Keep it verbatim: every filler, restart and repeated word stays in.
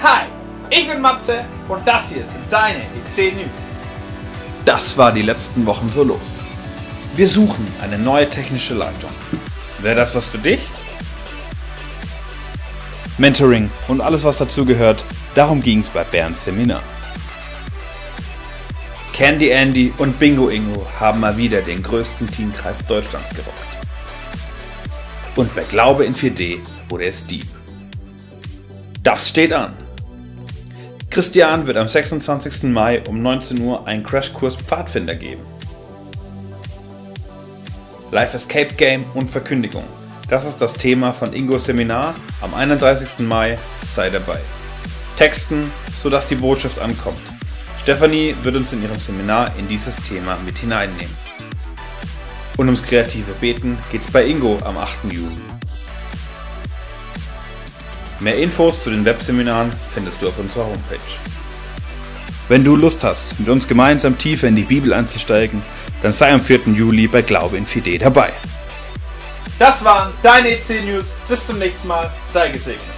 Hi, ich bin Matze und das hier sind deine E C News. Das war die letzten Wochen so los. Wir suchen eine neue technische Leitung. Wäre das was für dich? Mentoring und alles was dazu gehört, darum ging es bei Bernds Seminar. Candy Andy und Bingo Ingo haben mal wieder den größten Teamkreis Deutschlands gerockt. Und bei Glaube in vier D wurde es deep. Das steht an. Christian wird am sechsundzwanzigsten Mai um neunzehn Uhr einen Crashkurs Pfadfinder geben. Live Escape Game und Verkündigung. Das ist das Thema von Ingos Seminar am einunddreißigsten Mai. Sei dabei. Texten, sodass die Botschaft ankommt. Stefanie wird uns in ihrem Seminar in dieses Thema mit hineinnehmen. Und ums kreative Beten geht's bei Ingo am achten Juli. Mehr Infos zu den Webseminaren findest du auf unserer Homepage. Wenn du Lust hast, mit uns gemeinsam tiefer in die Bibel einzusteigen, dann sei am vierten Juli bei Glaube in vier D dabei. Das waren deine E C News. Bis zum nächsten Mal. Sei gesegnet.